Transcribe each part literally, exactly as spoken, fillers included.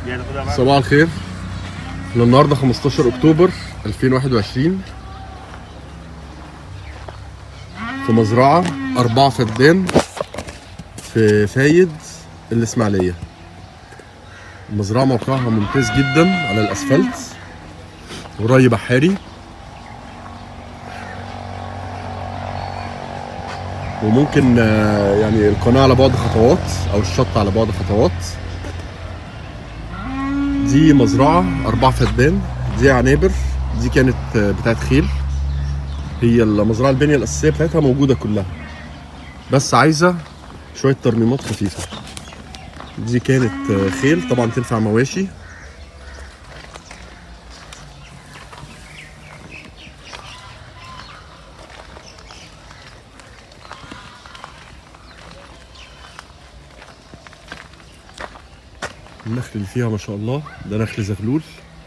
صباح الخير. النهارده خمستاشر اكتوبر ألفين وواحد وعشرين في مزرعه أربعة فدان في فايد الاسماعيليه. المزرعه موقعها ممتاز جدا على الاسفلت وري بحاري، وممكن يعني القناه على بعد خطوات او الشط على بعد خطوات. دي مزرعه أربعة فدان، دي عنابر، دي كانت بتاعت خيل. هي المزرعه البنيه الاساسيه بتاعتها موجوده كلها، بس عايزه شويه ترميمات خفيفه. دي كانت خيل طبعا تنفع مواشي. النخل اللي فيها ما شاء الله ده نخل زغلول.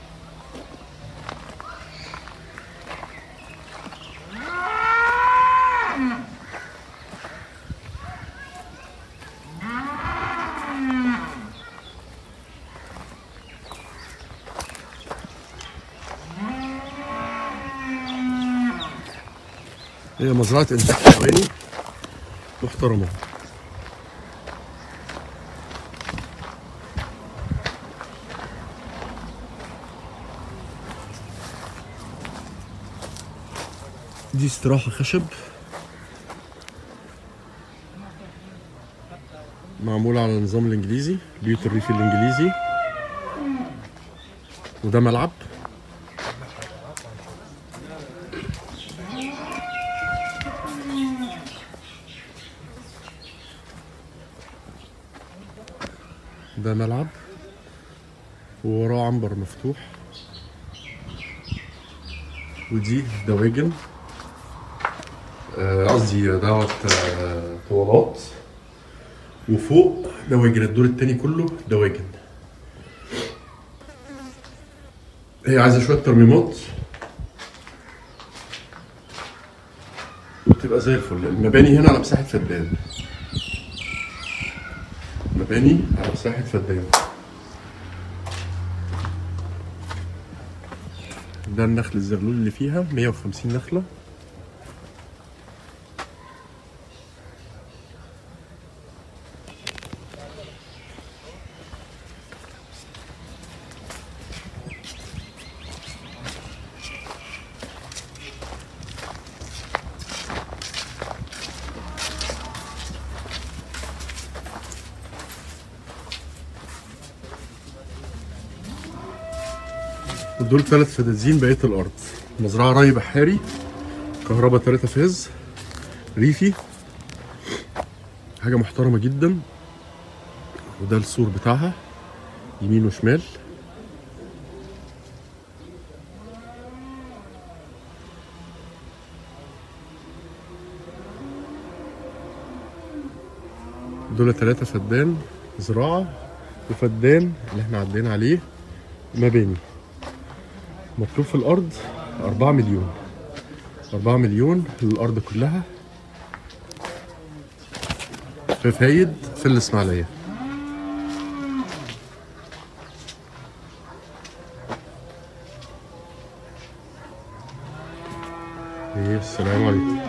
هي مزرعة إنتاج حيواني محترمة. دي استراحة خشب معمولة على النظام الإنجليزي، بيوت الريف الإنجليزي. وده ملعب. ده ملعب ووراه عنبر مفتوح. ودي دواجن، قصدي دوت طوالات، وفوق دواجن. الدور التاني كله دواجن. هي عايزه شويه ترميمات وتبقى زي الفل. المباني هنا على مساحه فدان، مباني على مساحه فدان. ده النخل الزغلول اللي فيها مية وخمسين نخله. ودول ثلاث فدادين بقيه الارض. مزرعه ري بحاري، كهرباء ثلاثة فاز، ريفي، حاجه محترمه جدا. وده السور بتاعها يمين وشمال. دول ثلاثة فدان زراعه، وفدان اللي احنا عدينا عليه مباني. مطلوب في الارض أربعة مليون. أربعة مليون للارض كلها في فايد في الاسماعيليه. السلام عليكم.